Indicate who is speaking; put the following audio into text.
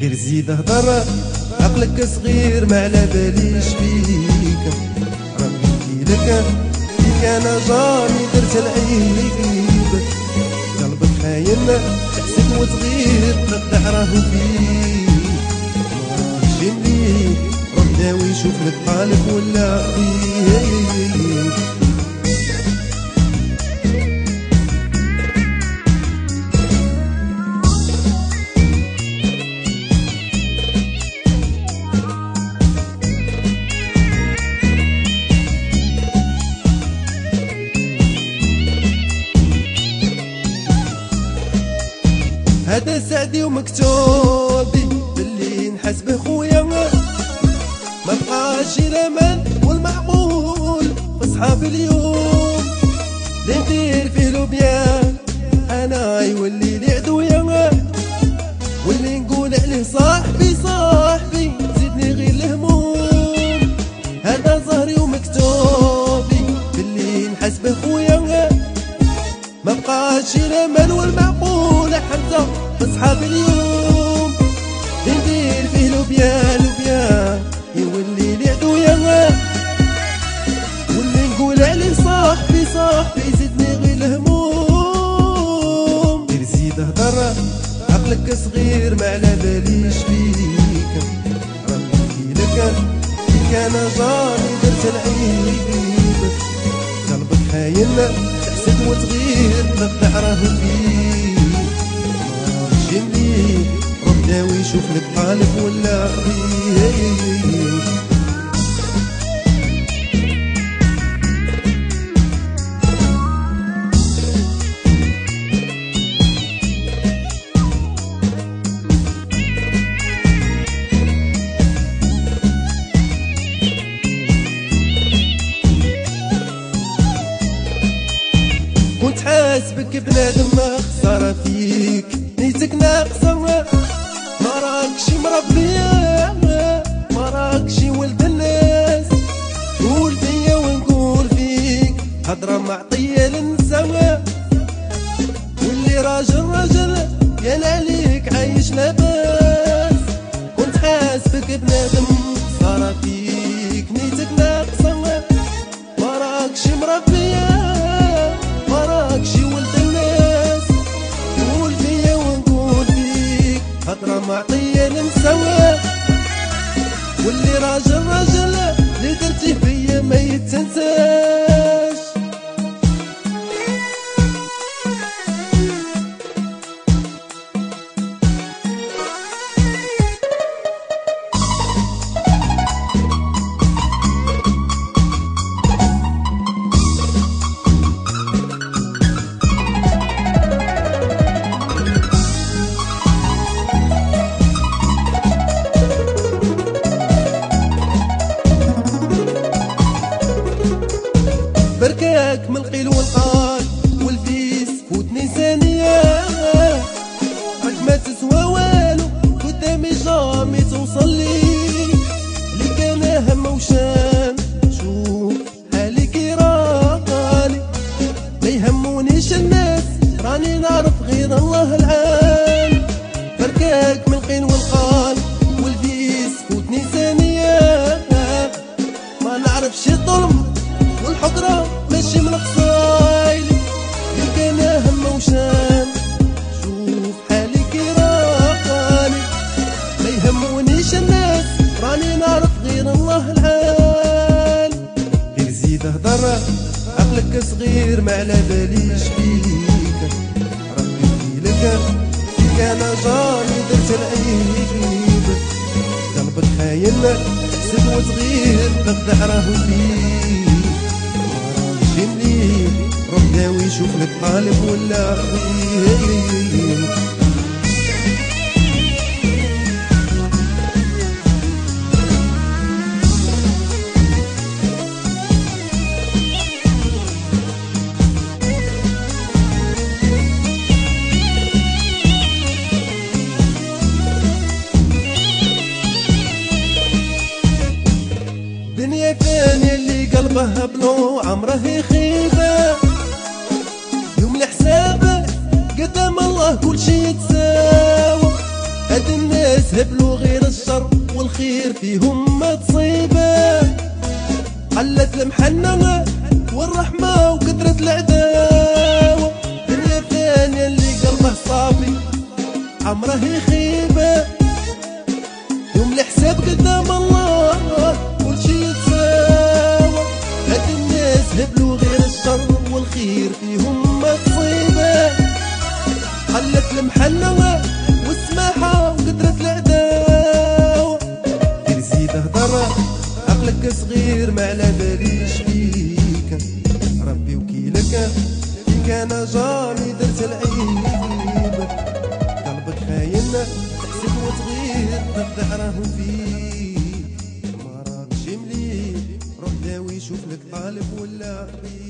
Speaker 1: غير زيد هضر، عقلك صغير ما على باليش فيك. ربي لك فيك انا جاري درت العيب، قلبك خاين حسيت وصغير نقطع راهو فيك. جيني روح ناوي شوف لك حالك ولا فيك. هذا سعدي ومكتوبي باللي نحسبه خويا، ما بقاش الامان والمعقول في صحاب اليوم. اللي ندير فيه لوبيان انا يولي لي عدويا، واللي نقول عليه صاحبي صاحبي زيدني غير الهموم. هذا ظهري ومكتوبي باللي نحسبه خويا، ما بقاش الامان والمعقول حمزه اصحاب اليوم. ندير فيه لوبيا لوبيا يولي لي عدويا، واللي نقول عليه صاحبي صاحبي زدني غير الهموم. غير زيد هضر، عقلك صغير ما على باليش فيك. ربي لك فيك انا جاري درت العيب، قلبك خاين حسيت وصغير نقطع راهو فيك. جيني روح ناوي شوف لك حالك ولا فيك. كنت حاسبك بنادم خسارة فيك، نيتك ناقصة ما راكشي مربية، ما راكشي ولد الناس. قول فيا ونقول فيك هضرة معطية للنسا، واللي راجل راجل يا عليك عايش لاباس. كنت حاسبك بنادم خسارة فيك، نيتك ناقصة ما راكشي مربية، مراكشي ولد الناس. قول فيا ونقول فيك هضرة معطية لمساواة، واللي راجل راجل اللي درتي فيا ما يتنساش. بركاك من القيل والقال والفيس فوتني ثانية، راك ما تسوى والو قدامي جامي توصل لي. اللي كان هم وشان شوف حالي كي راني، ما يهمونيش الناس راني نعرف غير الله العال. بركاك من القيل والقال والفيس فوتني ثانية، ما نعرفش الظلم والحضرة ماشي من خصايلي. اللي كان هم وشان شوف حالي كي راقاني، ما يهمونيش الناس راني نعرف غير الله العال. غير زيد هضر، عقلك صغير ما على باليش فيك. ربي لك فيك انا جاري درت العيب، قلبك خاين حسيت وصغير نقطع راهو فيك. جيني روح ناوي شوف لك حالك ولا فيك. دنيا فانية اللي قلبها بلو عمره يخيبه، يوم الحساب قدام الله كل شي يتساوى. هاد الناس الناس هبلوا غير الشر والخير فيهم ما تصيبه. قلت المحنة والرحمة وكثرة العداوة، دنيا ثانية اللي قلبه صافي عمره يخيبه. يوم الحساب قدام الله كل شي يتساوى. هاد الناس هبلوا غير الشر والخير فيهم ما تصيبه. قلت المحنة والسماحة وكثرة العداوة. غير زيد هضر عقلك صغير ما على باليش فيك، ربي وكيلك إن كان جاري درت العيب. قلبك خاين تحسب وتغير تخدع راهو فيك، ما راكش مليح روح داوي شوف لك طالب ولا حبيب.